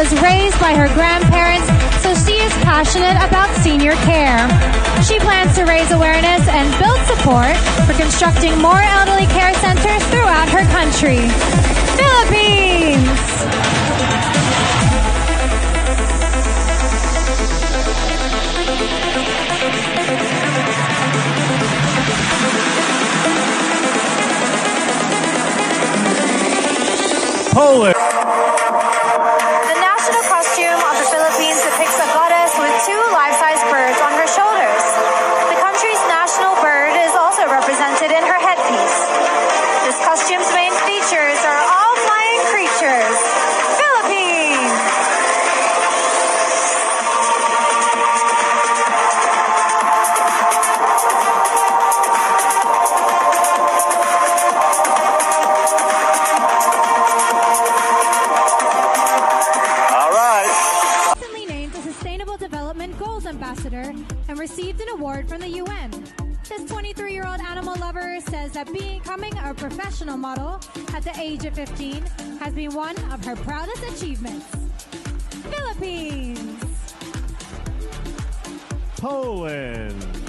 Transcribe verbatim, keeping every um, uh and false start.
was raised by her grandparents, so she is passionate about senior care. She plans to raise awareness and build support for constructing more elderly care centers throughout her country. Philippines! Poland. The national costume of the Philippines depicts a goddess with two life-size birds on her shoulders. The country's national bird is also represented in her headpiece. This costume's main features are all flying creatures. Philippines! Development Goals Ambassador and received an award from the U N. This twenty-three-year-old animal lover says that becoming a professional model at the age of fifteen has been one of her proudest achievements. Philippines! Poland.